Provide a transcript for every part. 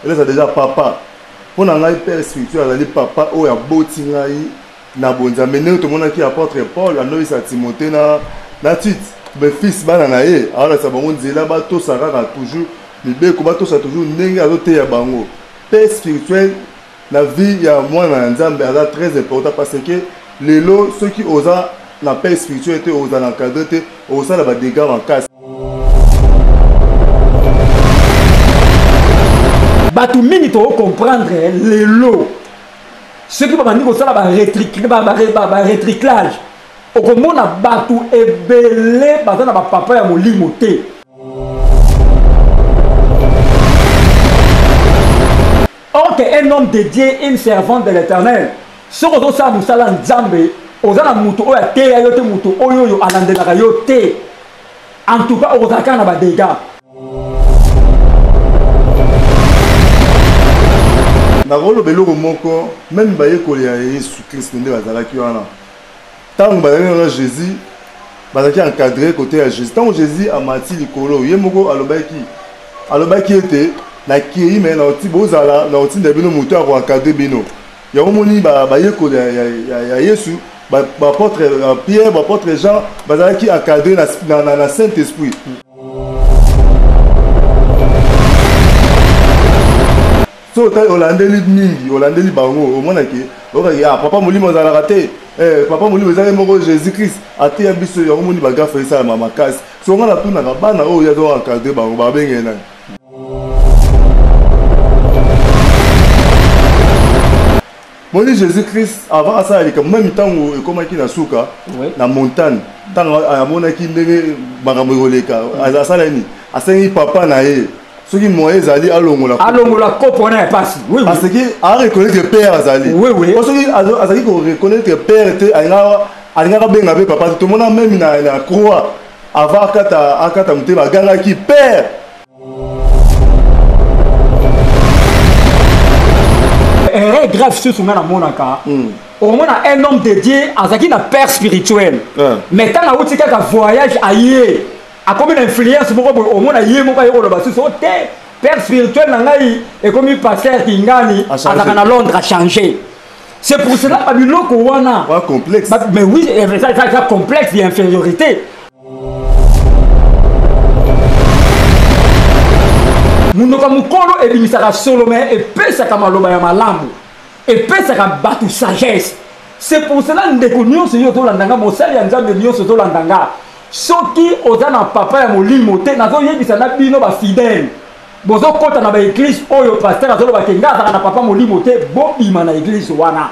là c'est déjà papa pour un père spirituel azali papa o ya boti ngai na bonza mene to mona ki apôtre Paul anoyi sa Timothée na titre be fils bana na ye alors ça bango nzela ba to saraka toujours libeko ba to sa toujours ndenge azote ya bango père spirituel la vie ya mwana nzambe ala très important parce que lelo ceux qui osa la paix spirituelle osa l'encadrer osa la ba dégâts en casse batu mingi to comprendre les lots ceux qui va dire ça la ba recyclage au komona batu ebele baza na ba papa ya molimo te or que un homme de Dieu une servante de l'Éternel ce que ça musala nzambe ozana mutu oya te ya yote mutu oyo alandelaka yo te en tout cas ozaka na ba dégâts na rolo beloko moko même baye kolia Yesu Christ nde bazalaki wana tango bazalaki na Jésus bazalaki encadré côté ya Jésus tango Jésus amati likolo ye moko alobaki ete na kiri me na oti bozala na oti ndabino mutu ako encadré bino ya omoni baye kolia ya Yesu ba apôtre Pierre ba apôtre Jean bazalaki encadré na Saint-Esprit so ta olandeli mingi olandeli bango omonaki okaki papa molimo ozalaka te papa molimo ezali moko Jésus Christ ate ya biso ya omoni bagafa esala makasi so nga na tunaka bana oyo yazo encadrer bango babengeli nani moni Jésus Christ avant asala likambo même ntango ekomaki na suka na montagne ntango amonaki ndenge makambo ekoleka asala nini asengi papa na ye soki moyen ezali alongola kopo na pasi oui parce que a reconnaître père azali oui soki azali ko reconnaître père te alingaka benga be papa tout mona même na croix avant akata mutema gangaki père erreur grave sur son na monaka au mona un homme de Dieu azaki na père spirituel mais tant na utika ka voyage ailleurs a comme une influence au moins yé moko yoko loba so te père spirituel na ngai et comme pasteur Kingani à Londres a changé c'est pour cela pas biloko wana complexe mais oui ça complexe d'infériorité munoka mukolo ebimisaka solo mais et pesa kama loba ya malamu et pesa ka batu sagesse c'est pour cela ndeko nyonso yo to landanga mosali ya nzambe nyonso to landanga soki ozana papa ya molimo te nazo yebisa na bino ba fidèle bozo kota na ba église oyo pasteur azolo kenga na papa molimo te bobima na église wana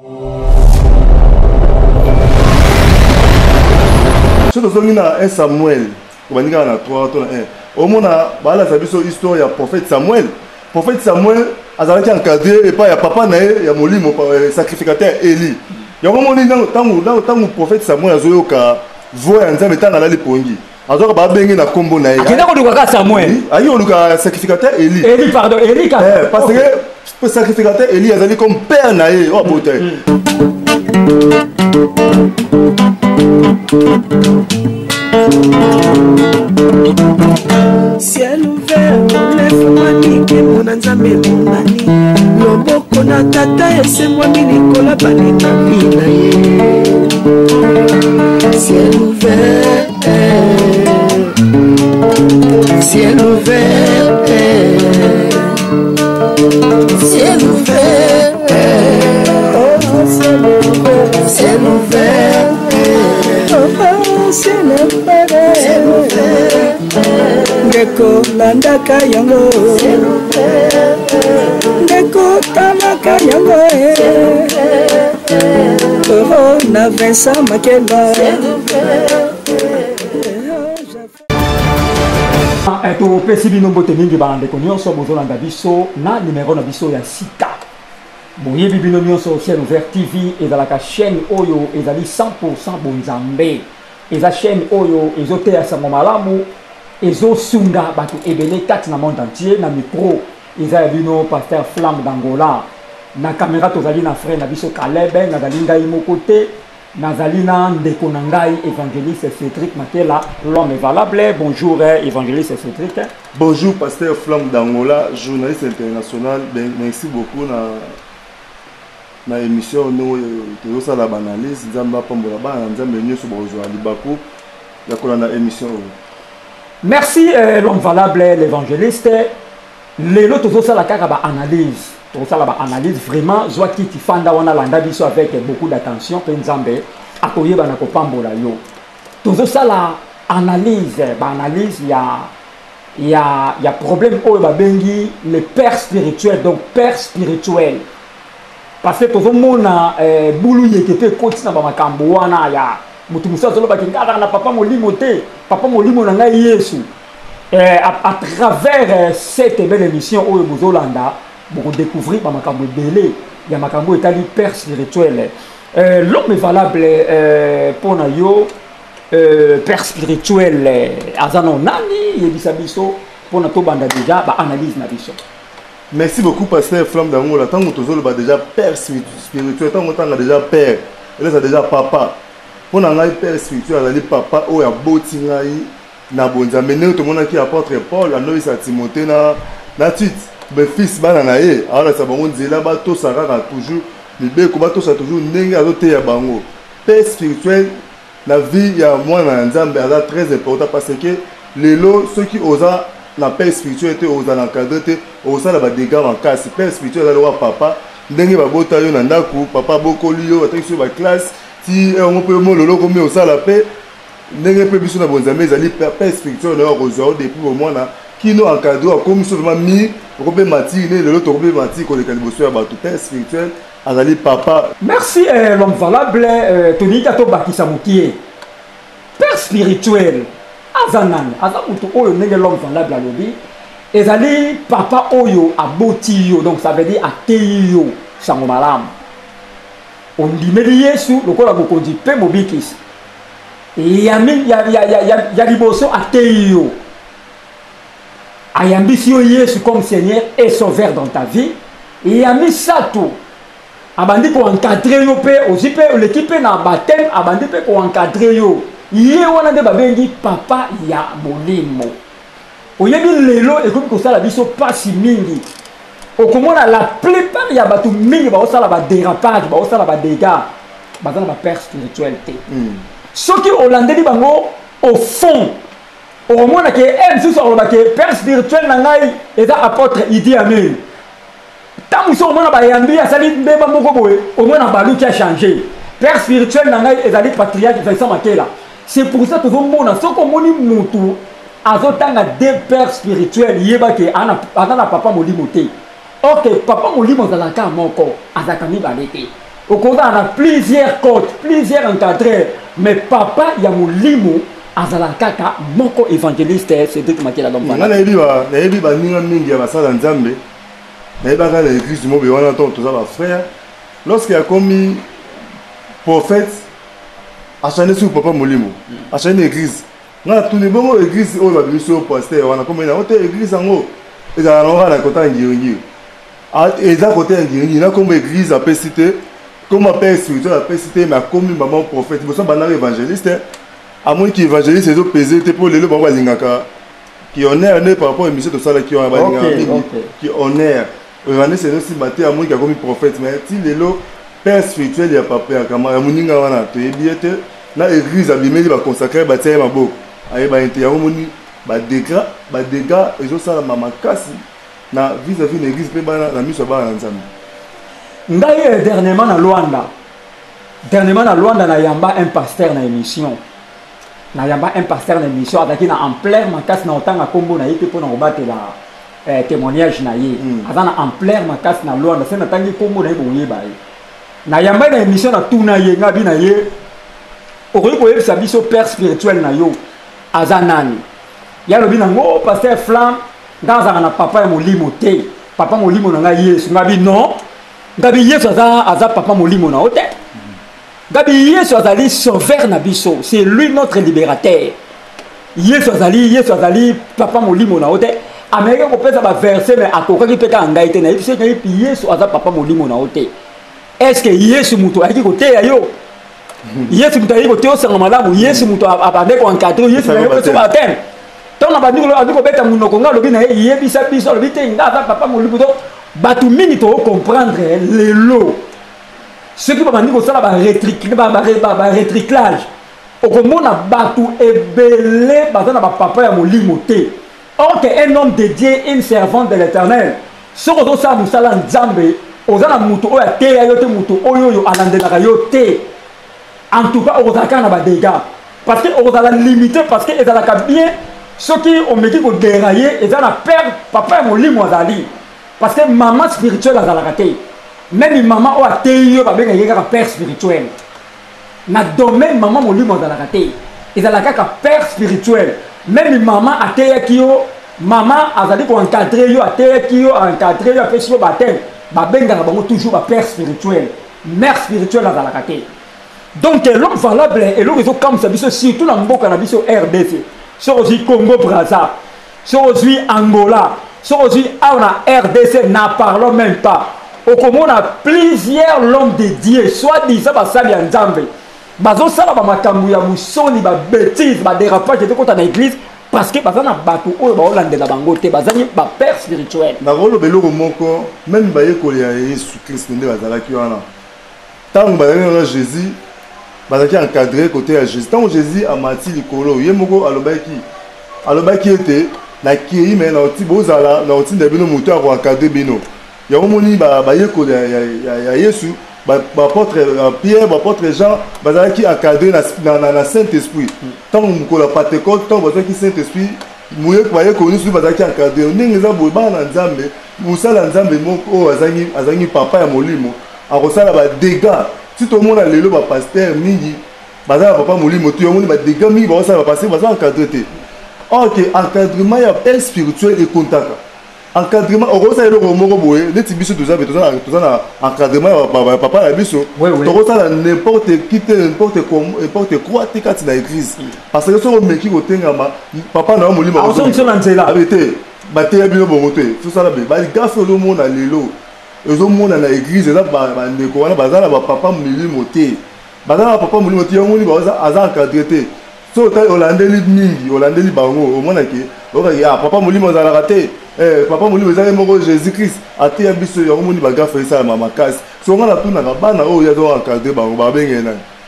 so tozongi na 1 Samuel obanika na 3 to na 1 omona bala sa biso histoire ya prophète Samuel azalaki encadré et pas ya papa na ye ya molimo sacrificateur Eli yango moni tango prophète Samuel azoyoka voix nzambe tana la lipongi azoka ba bengi na kombo na ye akenda ko luka Samuel ayi oluka sacrificateur Eli pardon Eli ka parce que sacrificateur Eli azali comme père na ye o bote ciel ouvert lève-moi nique mon nzambe monani loboko na tata esemwami likola balingami na ye ciel ouvert ciel ouvert ciel ouvert ciel ouvert ndeko landaka yango ndeko talaka yango na Vincent Makeba topesi bino mbote mingi bandeko nyonso bozolanda biso na numero na biso ya sika boyebi bino nyonso Ciel Ouvert TV ezalaka chaîne oyo ezali 100% bonzambe eza chaîne oyo ezoteya sango malamu ezosunga bato ebele kati na monde entier na micro eza ya bino pasteur Flamme d'Angola na caméra tozali na frère na biso Caleb nazali ngai moko te Nazalina Ndekonangai, évangéliste Cédric Makela, l'homme est valable. Bonjour, évangéliste Cédric. Bonjour, pasteur Flamme d'Angola, journaliste international. Merci beaucoup na émission. Nous avons la analyse. Nous avons émission. Merci, l'homme valable, l'évangéliste. Les autres aussi la analyse. Analyse vraiment Zwaki Tifanda wana landa biso avec beaucoup d'attention pe nzambe akoyeba na kopambola yo tozo sala analyse il y a problème o ba bengi les pères spirituels, donc père spirituel parce que tozo mona bulu yekete koti na ba makambo wana ya mutu musa zolo ba kingara na papa molimo na ngai Yesu à travers cette belle émission o bozolanda pour découvrir makambo belé ya makambo etali père spirituel l'homme est valable pour na yo père spirituel azano nani yebisa biso pour na to banda déjà ba analyse na biso. Merci beaucoup pasteur Flamme d'Angola. Tant que tozolo ba déjà père spirituel, tant que déjà père et là ça déjà papa pour na ngai père spirituel azali papa o ya boti ngai na bonza meneo to mona ki apôtre Paul anoyi sa Timothée na titre mes fils bananaye alors ça bango nzela ba to saraka toujours libe ko ba to sa toujours ndenge azote ya bango père spirituel la vie ya mwana nzambe est très important parce que lelo ceux qui osa la père spirituel te osa l'encadrer te osa la ba dégâts en casse père spirituel la loi papa ndenge ba bota yo na ndaku papa bokoli yo ataki sur ba classe ti on peut mo lolo comme osa la paix ndenge pe biso na bonzambe ezali père spirituel na ozo depuis au moins na qui nous encadre comme seulement mis Robé Mati le l'autre Robé Mati qu'on les calibossois à tout père spirituel azali papa. Merci l'homme valable Tony Kato Bakisa Mukie père spirituel azanan azamuto oyo ndenge l'homme valable alobi ezali papa oyo aboti yo donc ça veut dire ateyi yo sango malamu ondimeli Yesu lokola bokonzi pe mobikisi ya liboso ateyi yo ayambisi yo Yesu comme Seigneur et Sauveur dans ta vie et ami sato abandi ko encadrer yo pe aussi pe l'équipe na baptême abandi pe ko encadrer yo ye wana de babengi papa ya molimo oyebi lelo ekomi ko sala biso pasi mingi okomona la plupart ya batu mingi ba osala ba dérapage ba osala ba dégâts bazana ba père spirituel te soki olandeli bango au fond au moins que elle sur le père spirituel nangai et apôtre Idi Amin tant que au moins ba yambi asali mbeba moko boye au moins na balu qui a changé père spirituel nangai et ali patriarche Vincent Makela c'est pour ça que tout le monde soko moni mutu azotanga deux pères spirituels yeba ke ana papa molimo te OK papa molimo zalaka moko azakami balete au contraire on a plusieurs codes plusieurs encadreurs mais papa ya molimo azalakaka moko évangéliste Cédric Makela l'homme na yebi ba ninga mingi ya basala nzambe na yebi ka l'église mo be wana to za ba frère lorsqu'il a commis prophète a chané sur papa molimo a chané église na tout le bon église o ba biso pasteur wana comme na hôtel église ngo ezala na na kota ngiringi a eza côté ngiringi na comme église a pécité comme père spirituel a pécité mais comme maman prophète boso banana évangéliste à moins qui évangéliste les autres pesés pour les lois balingaka qui honneur par rapport à émission de ça qui ont qui honneur René c'est aussi maté à moins qui a commis prophète mais si les lots père spirituel il y a papa kama muninga wana to ebiete na église abimeli ba consacrer ba tia maboko aye ba intérêt moni ba dégâts et ça la mama kasi na vis-à-vis de l'église pe bana na miso ba na nzambe ngai dernièrement na Luanda na yamba un pasteur na émission na yamba un pasteur na émission ataki na en plein makasi na otanga kombo na yete pona obatela témoignage na ye azana en plein makasi na Luanda c'est na tangi kombo na ye boyeba ye na yamba na émission na tuna ye ngabi na ye okoki koyebisa biso père spirituel na yo aza nani ya lobi nango pasteur Flamme ngazaka na papa ya molimo te papa molimo na ngai Yesu ngabi non ngabi Yesu aza papa molimo na ote ngabi Yesu azali sauveur na biso c'est lui notre libérateur Yesu azali papa molimo na ote ameke kopesa ba verset mais akokaki peka ngai te na yesu ke Yesu aza papa molimo na ote est-ce que Yesu muto ayaki koteya yo Yesu mutu ayi kote osanga malamu Yesu mutu abande ko encadrer Yesu ayi ko soba terre tant abandi ko beta munoko nga lobi na yebisa biso lobi te nga papa molubu to batu mingi to comprendre les lots ceux qui babandi ko sala ba recyclage okomona batu ebele bazana ba papa ya molimo te. Or qu'un homme dédié, une servante de l'Éternel, ce que ça musala nzambe, ozana mutu oya te yote mutu oyo alandelaka yo te. En tout cas, ozaka na ba dégâts parce que ozala limité parce que ezalaka bien ceux qui ont mis ko dérailler ezala père papa molimo azali parce que maman spirituelle azalaka te. Même maman oya te yo ba benga yeka père spirituel. Na domaine maman molimo azalaka te. Ezalaka ka père spirituel. Même maman a été maman a dit qu'on encadrer yo a été encadrer yo après sur baptême ba benga na bango toujours ba père spirituel mère spirituelle à la carte. Donc l'homme valable et l'homme ils comme ça biso surtout na mboka na biso RDC sur aussi Congo Brazza sur aussi Angola sur aussi na RDC n'a parlons même pas au Congo on a plusieurs l'homme dédiés soit disant ba sali nzambe bazo sala ba makambu ya musoni ba bêtise ba dérapage de côté na église parce que bazana batu oyo ba olandela bango te bazani ba père spirituel na rolo beloko moko même ba yekoli ya Yesu Christ nde bazalaki wana tango bazalaki Jésus bazalaki encadré côté ya Jésus tango Jésus amati likolo ye moko alobaki ete na kiri me na oti bozala na oti ndebino mutu ako encadré bino ya omoni ba yekoli ya Yesu apôtre Pierre, apôtre Jean, qui encadré dans le Saint-Esprit. Tant que la Pentecôte, tant que le Saint-Esprit, nous avons connu ce qui est encadré. Nous avons dit que nous avons dit papa et molimo. Alors ça a des dégâts. Si tout le monde a le pasteur, midi, papa molimo, tout le monde a des dégâts, ça va passer, ça va encadrer. Or, l'encadrement est spirituel et contact. Encadrement au ça le moko boye les tibiso tout ça encadrement papa la biso to ça n'importe qui n'importe quoi te kati na église parce que so meki ko tengama papa na molimo a so na nzela abete bate ya bino bongo te tout ça la be ba gafe lo mona lelo ezo mona na église za ba ndeko wana bazala ba papa molimo te bazala papa molimo te yongoni ba aza encadré te so ta olandeli mingi olandeli bango o mona ke oka papa molimo za la raté papa molimo ezali moko Jésus-Christ ate ya biso ya omoni bagafa esala makasi songa na tuna ka bana oyo ya zo encadrer bango ba bengena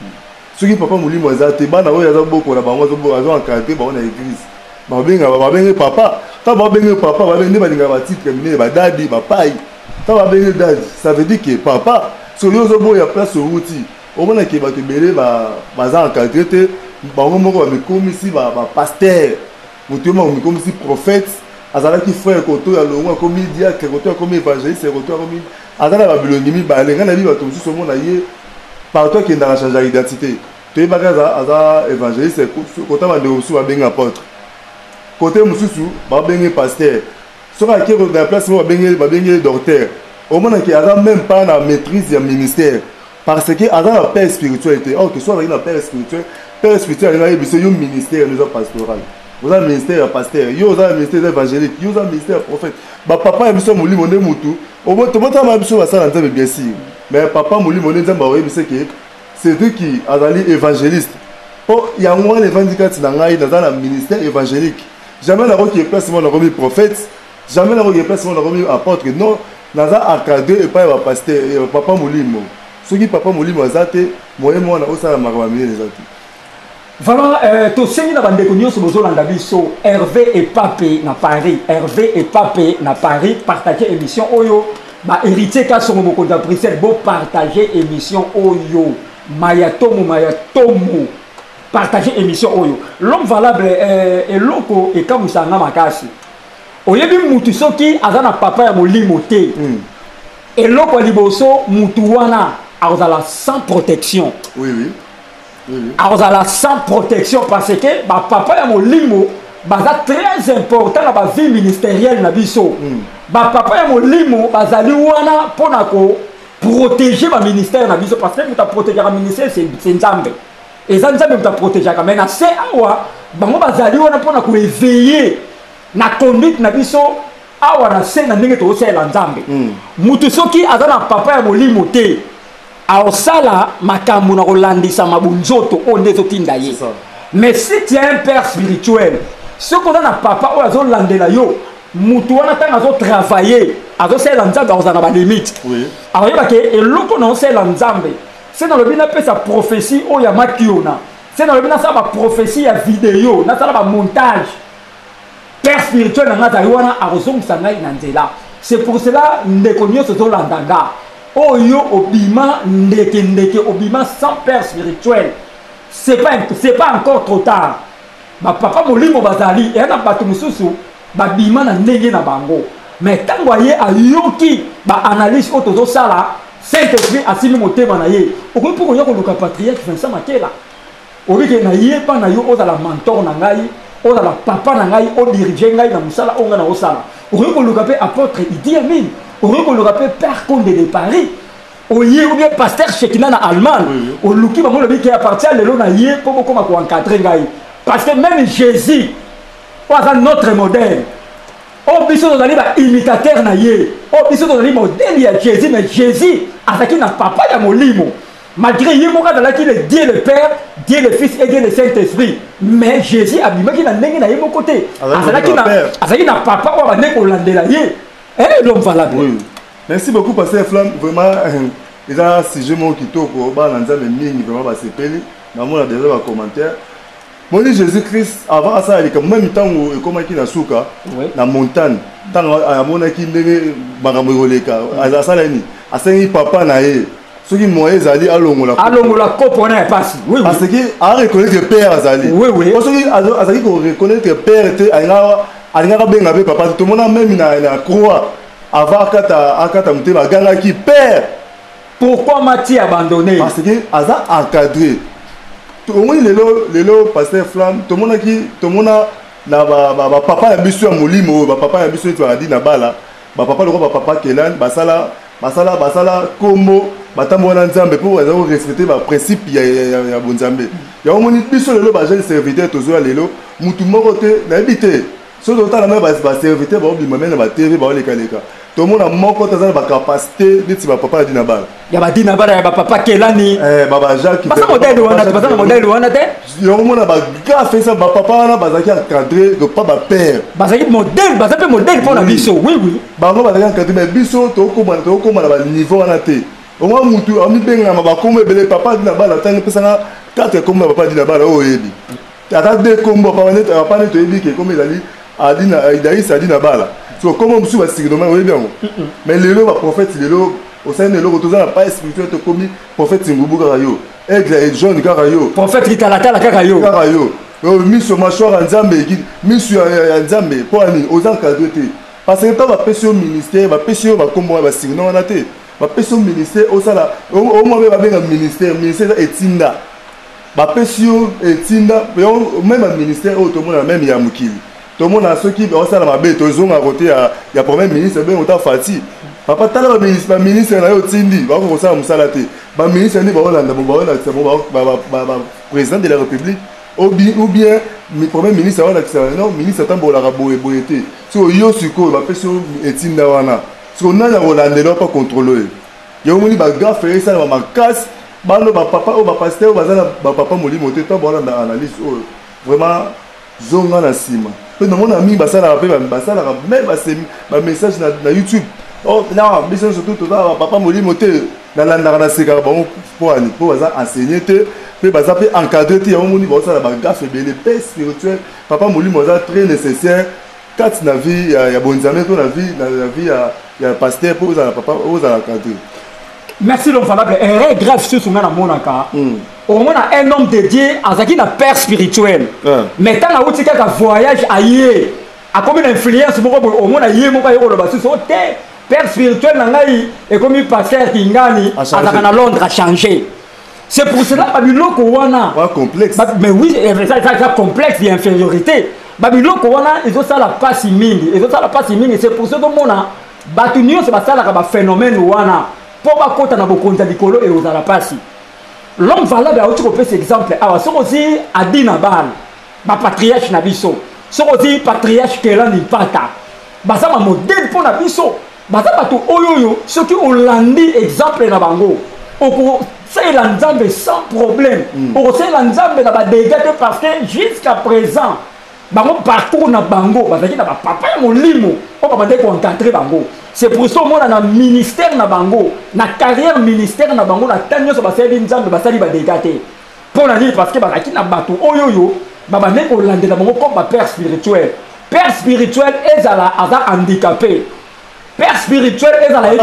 soki papa molimo ezate bana oyo ya zo boko na bango zo encadrer bango na église ba benga papa ta ba benga papa ba benga balinga ba titre mine ba dadi ba pai ta ba benga dadi ça veut dire que papa so yo zo boya place outi o mona ke ba te bele ba za encadrer te bango moko ba mekomisi ba pasteur mutuma mekomisi prophète azalaki frère koto ya longo comme diacre koto comme évangéliste koto comme azala babilongi mibale nga na bi bato mosusu omona ye partout qui ndaka changer identité toyebaka aza évangéliste koto bandeko mosusu babengi apôtre côté mosusu babengi pasteur soki ake na place mo babengi docteur omona ki aza même pas na maîtrise ya ministère parce que aza na père spirituel te or que soit azalaki na père spirituel alinga yebiso yo ministère eza pastoral vous avez un ministère pasteur, vous avez un ministère évangélique, vous avez un ministère prophète. Papa est monsieur Mouli Moné Moutou. Au moins, tout le monde a monsieur Vassan bien sûr. Mais papa Mouli Moné Zamba, c'est eux qui ont allé évangéliste. Oh, il y a un moment évangélique dans un ministère évangélique. Jamais la roue qui est place mon remis prophète, jamais la roue qui est place mon remis apôtre. Non, dans un encadré et pas un pasteur, papa Mouli Mo. Ceux qui papa Mouli Mo Zate, moi et moi, on a aussi la marmamie les autres. Voilà, tout ce qui est connu sur le Hervé et Papé na Paris. Hervé et Papé na Paris, partager émission Oyo. Bah, héritier qui a son beaucoup d'apprécier, beau partager émission Oyo. Mayatomo, partager émission Oyo. L'homme valable est loco et comme ça n'a makasi. Oyebi mutu soki azana papa ya molimo te. Et loko liboso mutu wana azala sans protection. Oui. Alors, ça sans protection parce que papa et mon limo c'est très important dans la vie ministérielle na biso. Papa et mon limo bazali wana pona ko protéger le ministère na biso parce que tu protéger le ministère c'est nzambe. Et ça nzambe tu protéger quand même c'est awa bango bazali wana pona ko éveiller na conduite na biso awa na scène na ndenge to sala nzambe. Mutu soki azana papa et mon limo te aosala makambo na kolandisa mabunzoto oyo nde ezotinda ye. Mais si tu es un père spirituel, ce qu'on a na papa oyo azolandela yo mutu wana ntango azotravaille azosalela nzambe akozala na balimite akoyebake eloko na osalela nzambe se nalobi napesa prophétie oyo ya makiona se nalobi nasala baprophétie ya video nasala bamontage père spirituel na ngai azali wana akozongisa ngai na nzela. C'est pour cela ndeko nyonso tolanda nga oyo obima ndeke obima sans père spirituel. C'est pas encore trop tard. Ba papa molimo bazali et na bato mususu ba bima na ndenge na bango. Mais tango aye ayoki ba analyse otozo sala Saint-Esprit asimi motema na ye. Okoki pour yo ko luka patriarche Vincent Makela. Obike na ye pa na yo oza la mentor na ngai, oza la papa na ngai, o diriger ngai na musala onga na osala. Okoki ko luka pe apôtre Idi Amin. Okoki ko luka pe père Condé de Paris. Oye ou bien pasteur Shekina na Allemagne au luki bango lobi qui appartient lelo na ye pour beaucoup ma ko encadrer ngai parce que même Jésus c'est notre modèle o biso tozali ba imitateur na ye o biso tozali modèle ya Jésus mais Jésus azaki na papa ya molimo malgré ye moka dalaki le Dieu le Père Dieu le Fils et Dieu le Saint-Esprit mais Jésus abimaki na ndenge na ye mon côté azaki na papa o ba ndeko landela ye l'homme valable. Merci beaucoup, Pasteur Flamme. Vraiment, il y a un sujet qui est vraiment passé. On a déjà un commentaire. Moi, Jésus-Christ, avant ça, il y a même temps où il y a souka, dans la montagne, dans la montagne, il y a papa naïe. Ceux qui m'ont dit allons-la comprendre parce que à reconnaître que père azali. Oui. Parce que azali qu'on reconnaît que père était alingara bien avec papa. Tout le monde même na croix. Avant akata mutema ganga qui père. Pourquoi m'a-t-il abandonné? Parce que aza encadré. Au moins lelo pasteur Flamme, tout le monde na papa ya biso ya molimo, papa ya biso tu a dit na bala, papa le papa Kelan, basala kombo batambo na nzambe pour respecter ba principe ya bonzambe. Ya omoni biso lelo ba jeune serviteur tozo lelo, mutu moko te na habité. Ce dont on a même ba serviteur ba obi mamena ba TV ba leka. Tout le monde a moko tazana ba capacité de ti ba papa di na bala. Ya ba di na bala ya ba papa Kelani. Baba Jacques. Parce modèle wana, parce modèle wana te. Yo mona ba gars fait ça ba papa na bazaki encadré de pas ba père. Bazaki modèle, bazaki modèle pour la biso. Oui. Ba ngo bazaki encadré mais biso to ko na ba niveau wana te. Au moins mutu ami benga ba ko mebele papa di na bala tanga pesanga 4 comme papa di na bala o yebi. Tata de kombo papa ne to yebi ke comme ezali adina idaïs adina bala. So comment monsieur va signer demain oui bien. Mais le prophète au sein de l'eau tous pas spirituel te commis prophète Ngoubu Karayo. Aigle et John Karayo. Prophète Ritalata Karayo. Monsieur machor Nzambe monsieur Nzambe pour ani aux encadrés. Parce que pas va pêcher au ministère, va pêcher va combo va signer non na te. Va pêcher au ministère au sala au moins va bien ministère etinda. Va pêcher etinda même un ministère au tout le monde même ya mukili. Tout le monde a ceux qui ont ça dans ma bête, ils ont à côté, il y a premier ministre, bien autant fatigué. Papa, t'as le ministre, il a eu Tindi, va commencer à me salater. Le ministre, il président de la République, ou bien le premier ministre, non, ministre, attend pour la raboété. Si on y a ce qu'on va faire sur Tindi, si on a la Hollande, il n'a pas contrôlé. Il y a un moment où gars fait ça dans ma casse, papa ou pasteur, papa m'a dit, monter, tu as une analyse vraiment zonga na sima. Nous avons mis un message na YouTube. Oh, non, mais surtout, papa m'a dit, dans la séquence, pour enseigner, pour encadrer, il y a un gaffe spirituel. Papa m'a dit, très nécessaire. Quand la vie, il y a bon amis, la vie, il y a pasteur pour encadrer. Merci l'homme valable. Erreur grave sur ce monaka. Au moins un homme dédié à ce qui n'a père spirituel. Mais tant que tu as un voyage ailleurs, à combien d'influence au moins ailleurs, mon père le bassus père spirituel nangai et comme il pasteur Kingani à Londres a changé. C'est pour cela Babylone Kowana. Complexe. Mais oui, ça complexe d'infériorité. Babylone Kowana, ils ont ça la passe mingi. Ils ont ça la passe mingi. C'est pour ça que mon a Batunio c'est pas ça la phénomène Wana. Pour pas compter dans vos comptes d'icolo et aux alapassi. L'homme valable a aussi cet exemple. Alors, ce aussi a dit Nabal, ma patriarche Nabiso, ce aussi patriarche Kélan Nipata, ça ma modèle pour Nabiso, ça tout oyoyo, ce qui ont landi exemple Nabango, c'est l'ensemble sans problème. C'est l'ensemble dans dégâts parce que jusqu'à présent, bango parcours na bango, parce que na papa ya molimo, on va demander qu'on encadrer bango. C'est pour ça que na ministère na bango, na carrière ministère na bango, na tanyo so basali nzambe basali ba dégâts. Pour la dire parce que bazaki na bato oyoyo, baba neko landela bango comme père spirituel. Père spirituel est handicapé. Père spirituel est à la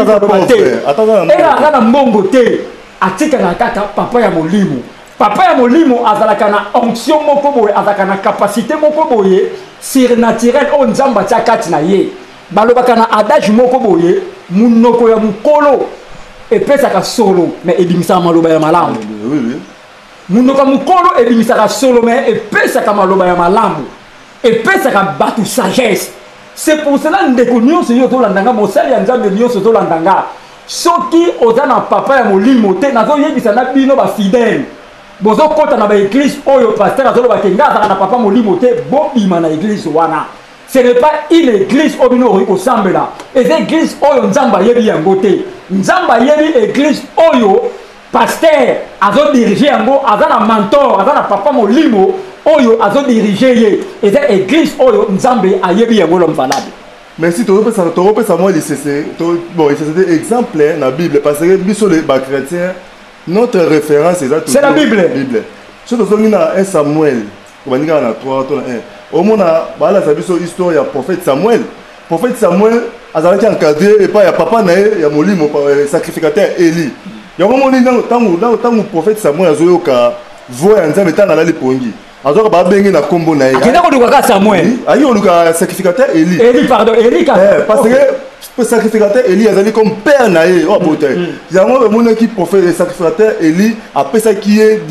et à mbongo te atika na kaka papa ya molimo papa ya molimo azalaka na onction moko boye azalaka na capacité moko boye surnaturel o nzamba tia kati na ye balobaka na adage moko boye munoko ya mukolo epesaka solo mais ebimisaka maloba ya malamu munoko ya mukolo ebimisaka solo mais epesaka maloba ya malamu epesaka batu sagesse. C'est pour cela que nous avons dit que nous avons dit ceux qui ont papa et molimo, nous avons dit que nous avons fidèles. Nous avons dit que l'église, le pasteur, papa molimo, l'église. Ce n'est pas une église qui est ensemble là. Et l'église, nous avons dit que nous avons l'église, pasteur, a dirigé un mentor, a papa molimo. Oyo azo diriger et cette église oyo nzambe ayebi yango l'homme valable. Merci to repesa moi c'est bon c'est exemple na Bible parce que biso les chrétiens notre référence c'est la Bible. Ce que nous na 1 Samuel on dit na 3 to 1 au mona bala sa biso histoire ya prophète Samuel azalaki encadré et pas ya papa na ya molimo sacrificateur Élie. Yango moni tangu prophète Samuel azoyoka voix nzambe tana la lipongi. Alors, bah, ben, na combo na. Akina ko luka Samuel. Ayi on luka sacrificateur Élie. Élie pardon, Élie parce que le sacrificateur Élie azali comme père na ye o bote. Yango mon qui prophète sacrificateur Élie après ça qui est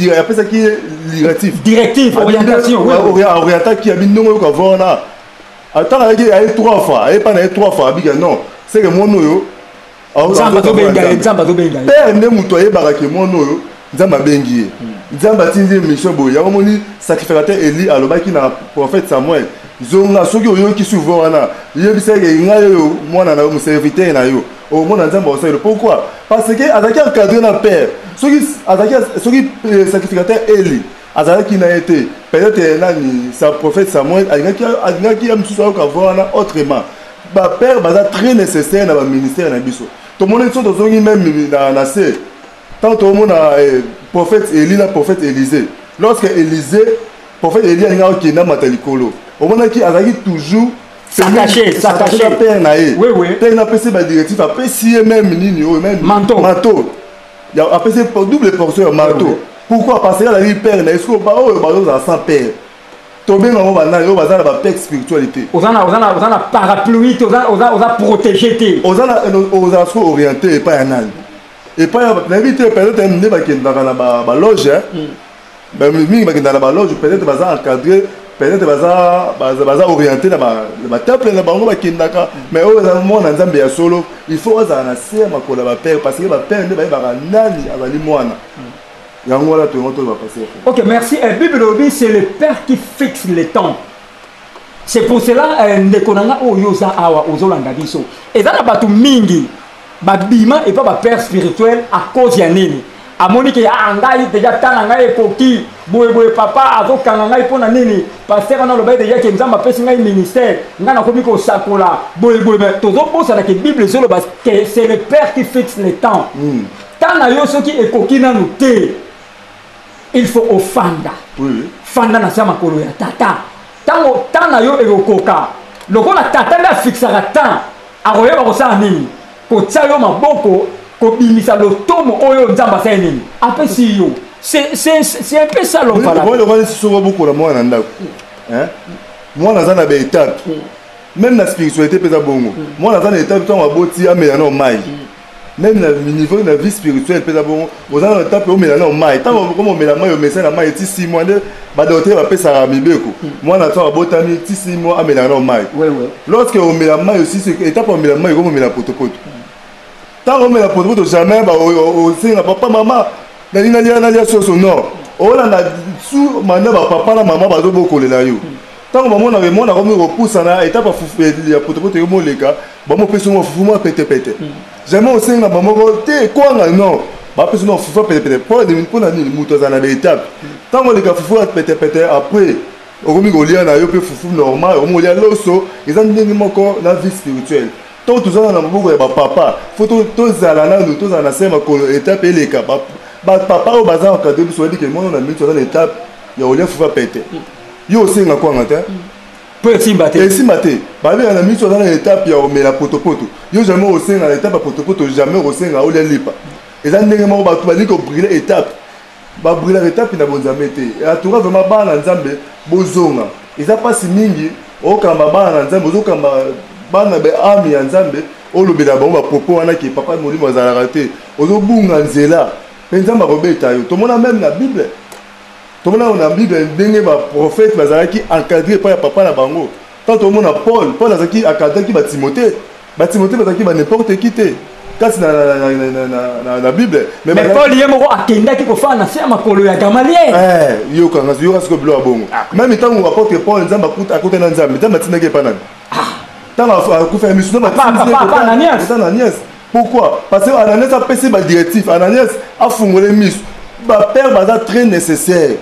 directif orientation orientation qui a bien non ko vona. Attends avec ayi 3 fois, ayi pas na 3 fois biga non. C'est que mon yo Nzamba to benga. Père ne mutoye barake mon yo. Nzamba bengi. Nzamba tinzi mission boy. Ya komoni sacrificateur Élie alobaki na prophète Samuel. Zonga soki oyoki souvent wana. Yebisa ke ngayo mwana na serviteur na yo. O mona nzamba oselo. Pourquoi? Parce que azaki encadré na père. Soki sacrificateur Élie azaki na été peut-être nani sa prophète Samuel alingaki amsusu ka wana autrement. Ba père baza très nécessaire na ba ministère na biso. To mona so tozongi même na se tant au monde prophète Élie na prophète Élisée. Lorsque Élisée, prophète Élie a été na matalikolo. Au moment qui a toujours s'attacher. Père naé. Oui. Père n'a pas ces directifs. Après si même nini même manteau. Il y a après c'est double portion manteau. Pourquoi? Parce que la vie père naé. Est-ce que pas sans père. Tomber dans la paix spiritualité. Aux parapluie, aux protéger. Aux orientés et pas un âne. Et pas l'invité peut-être dans la loge dans la loge peut-être baza encadré peut-être baza orienté dans la temple na bango bakindaka mais au moment na nzambe ya solo il faut baza na ser makola ba père parce que ba père ne ba nani azali mwana yango la to va passer. OK, merci. La Bible dit c'est le père qui fixe les temps. C'est pour cela ndekonanga oyoza awa ozolanda biso. Ezana batu mingi babima et pas ba père spirituel à cause ya nini amoni ke angai déjà tana ngai koki boye papa azokanga ngai pona nini pasteur na loba déjà ke nzamba pesi ngai ministère ngana komi ko sakola boye mais tozo bosa na ke Bible zolo parce que c'est le père qui fixe les temps tana yo soki ekoki na nuté il faut ofanda fanda na sama kolo ya tata tango tana yo ekokoka lokola tata nda fixera temps aroyeba ko sa nini kotia yo maboko kobimisa lotomo oyo nzamba sa nini apesi yo c'est un peu ça l'homme voilà moi le roi c'est souvent beaucoup la moi nanda moi na zana ba étape même la spiritualité pesa bongo moi na zana étape tant aboti amela na mai même le niveau de la vie spirituelle pesa bongo ozana étape o mela na mai tant comme mela mai o mesa na mai ti 6 mois de ba doter ba pesa mibeko moi na tant abotami ti 6 mois amela na mai lorsque o mela mai aussi c'est étape o mela mai comme mela potopoto tant on met la poteau jamais au singa papa maman nalia soso non on a sous manaba papa la maman bazo bokolela yo tant maman na remona comme repoussa na étape ya poteau yo moleka ba mo peso mo fufu mo pete jamais au singa maman te quoi non bapesi no fufu pete pour na nini moto azala na étape ntango oleka fufu pete après okomi kolia na yo mpe fufu normal okomi kolia loso eza ndenge moko na vie spirituelle ntango tozala na maboko ya bapapa fo tozala nanu tozala na se makolo étape eleka bapapa oyo baza encadre biso oyebi ke mono na mingi aza na étape ya kolia fufu pete yo osenga kwanga te po esimba te babeka na mingi aza na étape ya komela potopoto yo jamais osenga na étape ya potopoto jamais osenga olia lipa eza ndenge moko bato balingi kobrile étape babrilaka étape na bonzambe te atoura vraiment bana na nzambe bozonga eza mpasi mingi okamba bana na nzambe ozokamba bana beami ya nzambe olobela bango bapropo wana ke papa molimo azalaka te ozobunga nzela mpe nzambe akobeta yo tomona meme na bible tomona na bible ndenge baprofete bazalaki encadre epai ya papa na bango tant tomona paul azalaki akadaki batimote bazalaki banimporte qui te kasi na bible mais paul ye moko akendaki kofala na se ya makolo ya gamaliel yoka siko bilo ya bongo même ntango apôtre paul nzambe akuta na nzambe nzambe atindaki epa nani ntango akufa ya misu ananias pourquoi parce que ananias apesi badirectif ananias afungole misu bapère baza très nécessaire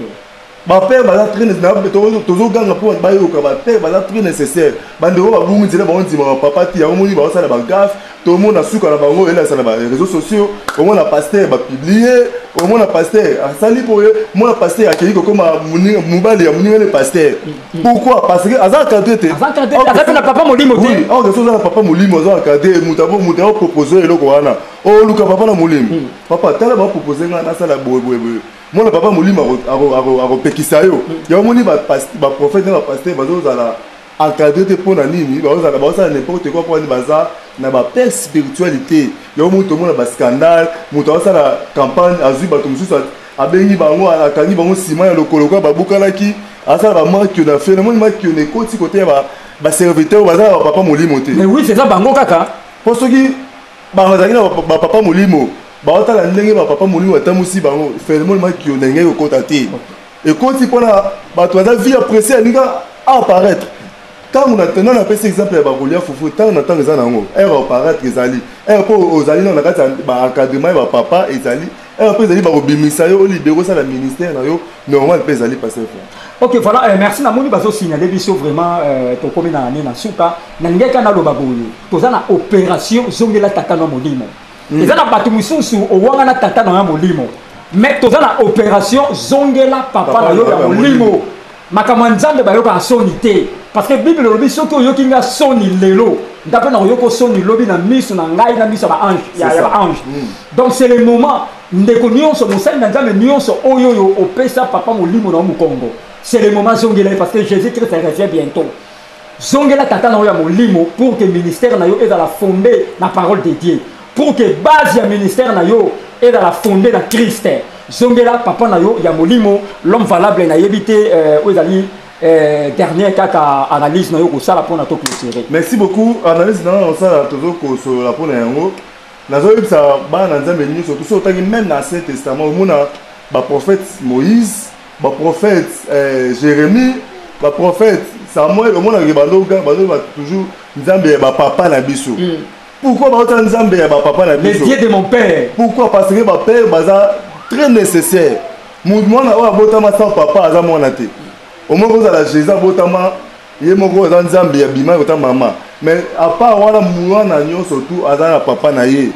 bapère baza très nécessaire tozoganga mpo bayoka bapère baza très nécessaire bandeko babungi nzela bango ndima bapapa ti yango moni baosala bagafe tomona suka na bango elasala ba réseaux sociaux omona pasteur bapiblie omona pasteur asali boye omona pasteur akei kokoma mobali ya moningane pasteur pourquoi parce que aza encadre te aza na papa molimo te or keso oza na papa molimo aza encadre moto apropose eloko wana oluka papa na molimo papa tala bapropose nga nasala boyeboyeboye mona papa molimo akopekisa yo yango moni baprofete na bapasteur bazozala encadré te mpo na nini bazosala n'importe quoi mpo ani baza na bapere spiritualité yango moto omona bascandale moto azosala campagne azwi bato mosusu abengi bango akangi bango nsima ya lokolo kwa babukanaki asala bamakio na fe namoni makio na ekoti kote ya baserviteur baza na bapapa molimo te mais oui c'est ça bango kaka mpo soki bango azalaki na bapapa molimo baotala ndenge bapapa molimo batambusi bango felemoni makio ndenge ekokota te ekoti mpona bato baza vie apprécie alinga apparaître ntango na apesi exemple ya bakolia fufu ntango na ntango eza nango ere oparaître ezali ere mpo ozali nano na kati ya baencadrement ya bapapa ezali ere mpo ezali bakobimisa yo olibere osala ministère na yo normal mpe ezali passe ok voilà merci namoni bazosignale biso vraiment tokomi na nani na suka nalingaki naloba boye toza na opération zongela tata na molimo eza na bato mosusu owanga na tata na ya molimo mais toza na opération zongela papa na yo ya molimo makambo nzambe bayokaka soni te parce que bible elobi soki oyoki nga soni lelo ndape na koyoka soni lobi na miso na ngai na miso ya baange donc c'est le moment ndeko nyonso mosali na nzambe nyonso oyo opesa papa molimo na yo mokongo c'est le moment zongela parce que jésus christ revient bientôt zongela tata na yo ya molimo pour que ministère na yo ezala fondé na parole de dieu pour que base ya ministère na yo ezala fondé na christ zongela papa na yo ya molimo l'homme valable na yebi te oyo ezali dernier kaka analyse na yo kosala mpona to clôturer. Merci beaucoup. Analyse na osala tozokosolola mpona yango nazoyebisa bana na nzambe nyonso surtout so otangi même na ancien testament omona baprophète moïse baprophète jérémie baprophète samuel omonaka bandoga toujours nzambe ya bapapa na biso. Pourquoi baotala nzambe ya bapapa na biso? Le Dieu de mon père. Pourquoi? Parce que bapère baza très nécessaire. Mwana oyo abotama sans papa aza mwana te. Omo kozala Jésus abotama ye moko aza nzambe ya bima kota mama. Mais à part wana mwana nyonso tout aza na papa na ye.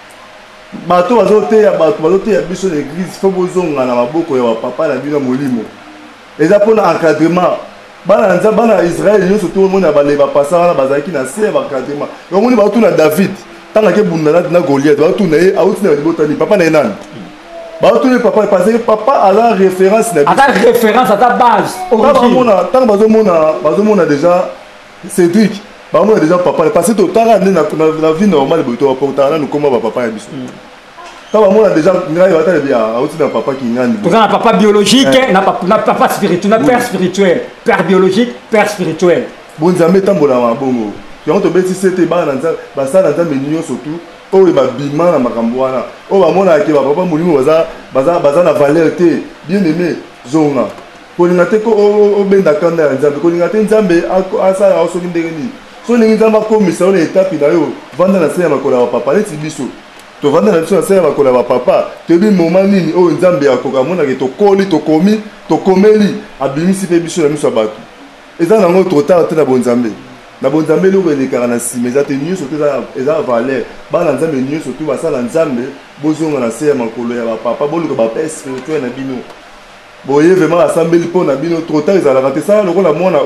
Bato bazoteya biso l'église faut bozonga na maboko ya papa na bino molimo. Eza mpona encadrement. Bana Israël nyonso tout mona baleba pasa wana bazalaki na se encadrement. Omoni bato na David tanga ke bundana na Goliath bato na ye auti na libotani papa na enani. Bato ne papa parce que papa a la référence na à ta référence à ta base origine. Tant bazomona déjà Cédric bazomona déjà papa parce que totala na vie normale boto portana nous comme papa ya biso. Tant bazomona déjà ngai batale bien auti na papa qui ngani. Pour un papa biologique na papa spirituel na père spirituel, père biologique, père spirituel. Bonzambe tambola mabongo. Yango to beti sete ba na nzambe basala nzambe nyonso surtout oyo babima na makambo wana oyo bamonaka ke bapapa molimo baza na valeur te bien aimé zonga kolinga te obenda kanda ya nzambe kolinga te nzambe asala soki ndenge nini so ndenge nzambe akomisa yo na etape na yo vanda na se ya makolo ya bapapa neti biso tovanda na biso na se ya makolo ya bapapa toyebi moma nini oyo nzambe akokamonake tokoli tokomi tokomeli abimisi mpe biso na miso ya bato eza nango trotard te na bonzambe eloko elekaka na nsima eza te nyonso te eza valeur bana nzambe nyonso tu basala nzambe bozonga na se ya makolo ya bapapa boluka bapere spirituel na bino boye vraiment asambeli mpo na bino trotard ezalaka te sala lokola mwana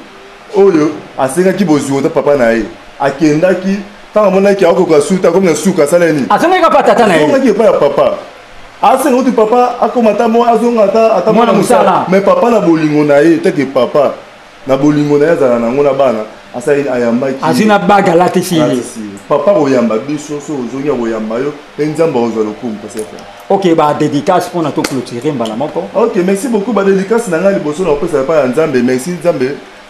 oyo asengaki bozwi ota papa na ye akendaki ntango amonaki akokoka suta akomi na suka asala nini azongaki pa tata na ye azongaki epai ya papa asenga uti papa akoma ata azonga ata mwana mosala mais papa na bolingo na ye teke papa na bolingo na ye azala nango na bana asali ayambaki azwi na baga latisi ye papa koyamba biso so ozongi ya koyamba yo mpe nzambe akozwa lokumu pasefa ok badédicace mpona toclôturer mbala moko ok merci beaucoup badédicace na ngai liboso na kopesa epai ya nzambe merci nzambe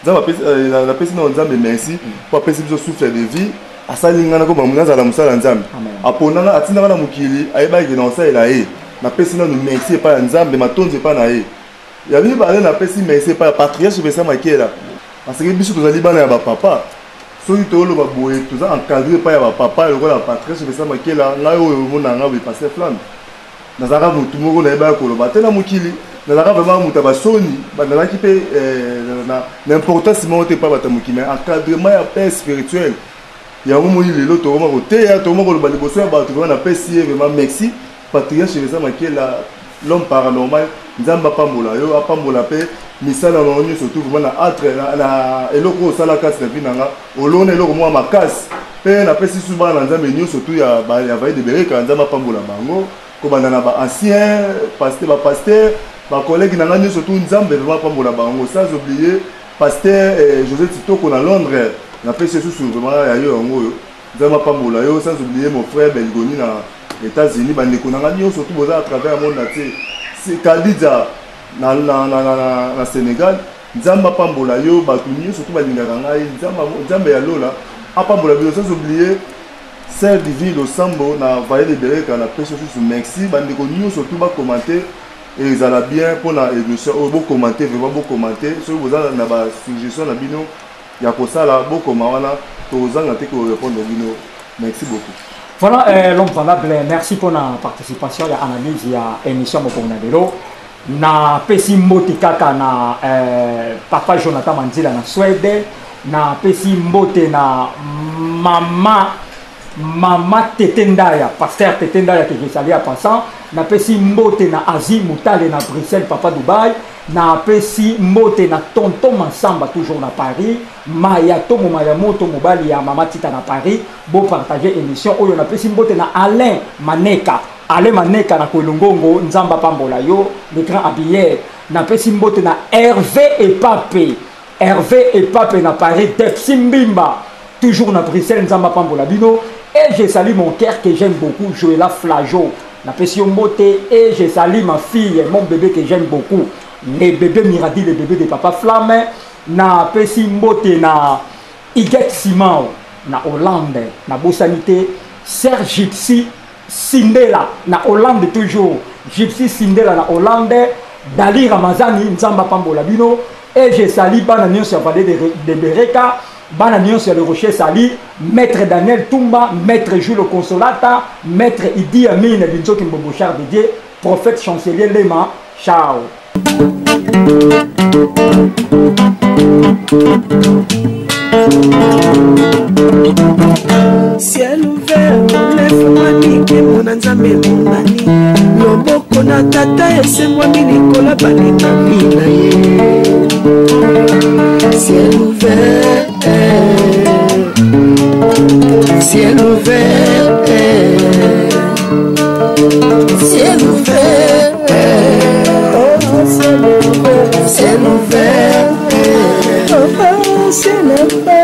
napesi nao nzambe merci po apesi biso souffle de vie asali ngai nako nazala mosala ya nzambe aponanga atindaka na mokili ayebaki na kosalela ye napesi nano merci epai ya nzambe matondi epai na ye ya mibale napesi merci epai ya patriarche pesa makela parce que biso tozali bana ya bapapa soki tooloba boye toza encadré epai ya bapapa lokola patriarche pesa makela ngai oyo omonanga boye paster flamme nazalaka motu moko nayebaka koloba te na mokili nazalaka vraiment moto ya basoni nazalaki mpe na importance moko te epai bato ya mokili mais encadrement ya père spirituel yango moi lelo tokoma koteya tokoma koloba liboso ya bato vraiment napesi ye vraiment merci patriarche pesa makela l'homme paranormal nzambe apambola yo apambola mpe misala na nyonso surtout vraiment na atre na eloko osala kasi na vie nanga olona eloko mwa makasi mpe napesi susu bana na nzambe nyonso surtout ya vaye de bereka nzambe apambola bango kobanda na baancien bapaster bacollègue na nga nyonso surtout nzambe vraiment apambola bango sans oublier paster José Titoko na Londres napesi susu vraiment ya yo yango oyo nzambe apambola yo sans oublier mon frère Belgoni na États-Unis bandeko na nga nyonso surtout boza à travers monde entier Kadija na Sénégal nzambe apambola yo bato nyonso surtout balingaka ngai nzambe ya lola apambola bino sans oublier Sœur Divine Losambo na Valle de Bereka na pesi susu merci bandeko nyonso surtout bakomante ezala bien mpona émission oyo bokomante vraiment bokomante soki boza na basuggestion na bino ya kosala bokoma wana tozanga te korépondre bino merci beaucoup. Voilà, l'homme valable, merci pour la participation à l'analyse à l'émission Mokona Delo. Na pesi mboti kaka na papa Jonathan Manzila na Suède, na pesi mbote na mama Tetendaya, pasteur Tetendaya que j'ai salué à passant, na pesi mbote na Asie Moutale na Bruxelles, papa Dubaï, na pesi mbote na tonton Mansamba toujours na Paris, Maya Tomo Mayamoto Mobali ya mama Tita na Paris, beau partager émission oyo na pesi mbote na Alain Maneka na Kolongongo Nzamba Pambola yo, le grand habillé, na pesi mbote na Hervé et Pape na Paris, Tepsi Mbimba toujours na Bruxelles Nzamba Pambola bino. Et je salue mon cœur que j'aime beaucoup, Joëla Flageau. Na pesi mbote et je salue ma fille, mon bébé que j'aime beaucoup. Les bébés Miradi, les bébés de papa Flamme. Na pesi mbote na Iguette Simao, na Hollande, na Bossanité. Serge Gypsy Sindela, na Hollande toujours. Gypsy Sindela na Hollande. Dali Ramazani, Nzamba Pambola bino. Et je salue Bana Nyonso Valle de Bereka. Bana Nyonso le Rocher Sali, maître Daniel Toumba, maître Jules Consolata, maître Idi Amin Binzo Kimbobo Char Didier, prophète chancelier Lema. Ciao. Ciel ouvert, lève-moi nique mon anzambe monani. Loboko na tata esemwa milikola balinga mina ye. Ciel ouvert, ciel ouvert, ciel ouvert, ciel ouvert, ciel ouvert, ciel ouvert.